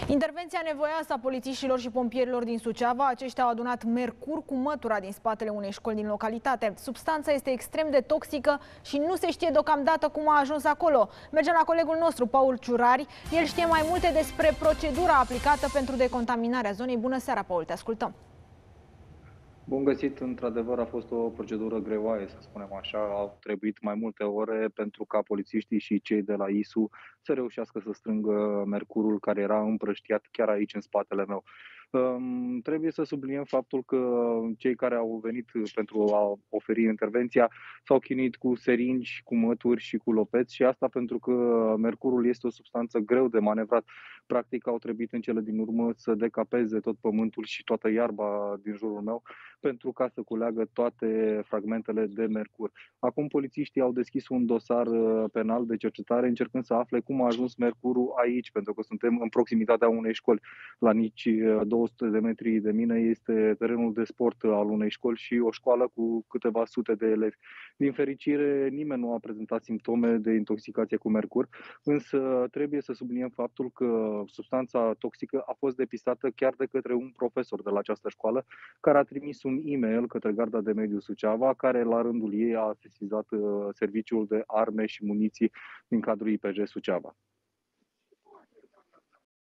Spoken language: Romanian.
Intervenția nevoioasă a polițiștilor și pompierilor din Suceava. Aceștia au adunat mercur cu mătura din spatele unei școli din localitate. Substanța este extrem de toxică și nu se știe deocamdată cum a ajuns acolo. Mergem la colegul nostru, Paul Ciurari. El știe mai multe despre procedura aplicată pentru decontaminarea zonei. Bună seara, Paul, te ascultăm. Bun găsit, într-adevăr a fost o procedură greoaie, să spunem așa. Au trebuit mai multe ore pentru ca polițiștii și cei de la ISU să reușească să strângă mercurul care era împrăștiat chiar aici în spatele meu. Trebuie să subliniem faptul că cei care au venit pentru a oferi intervenția s-au chinuit cu seringi, cu mături și cu lopeți și asta pentru că mercurul este o substanță greu de manevrat. Practic au trebuit în cele din urmă să decapeze tot pământul și toată iarba din jurul meu pentru ca să culeagă toate fragmentele de mercur. Acum polițiștii au deschis un dosar penal de cercetare încercând să afle cum a ajuns mercurul aici, pentru că suntem în proximitatea unei școli. La nici 200 de metri de mine este terenul de sport al unei școli și o școală cu câteva sute de elevi. Din fericire, nimeni nu a prezentat simptome de intoxicație cu mercur, însă trebuie să subliniem faptul că substanța toxică a fost depistată chiar de către un profesor de la această școală, care a trimis un e-mail către Garda de Mediu Suceava, care la rândul ei a sesizat serviciul de arme și muniții din cadrul IPJ Suceava.